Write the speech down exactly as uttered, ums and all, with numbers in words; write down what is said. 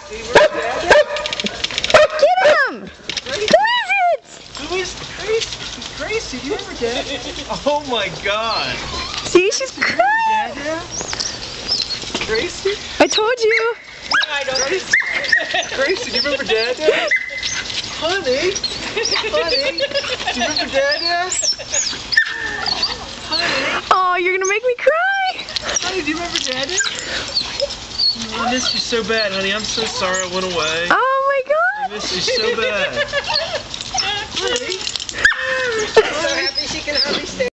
Get him! Who is it? Who is Gracie? Gracie, do you remember Dad? Oh my God! See, she's crying. Gracie? I told you. I don't. Gracie, Gracie, do you remember Dad? Honey, honey, do you remember Dad? Honey, Oh, you're gonna make me cry. honey, do you remember Dad? I missed you so bad, honey. I'm so sorry I went away. Oh my God. I missed you so bad. Honey. I'm so happy she can hardly stay.